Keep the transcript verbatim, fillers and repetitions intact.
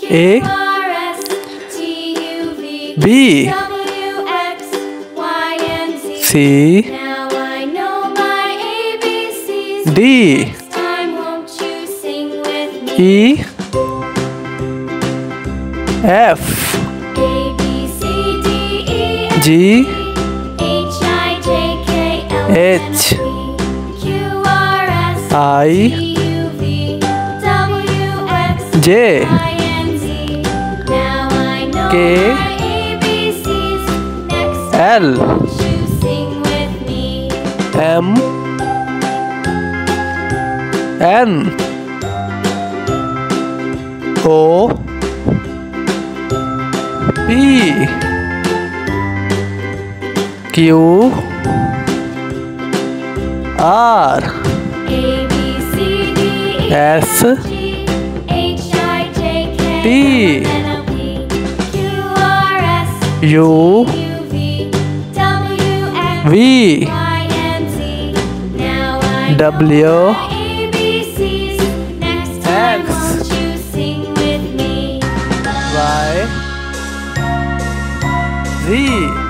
A B C D E F G H I J K L M N O P Q R S T U V W X Y Z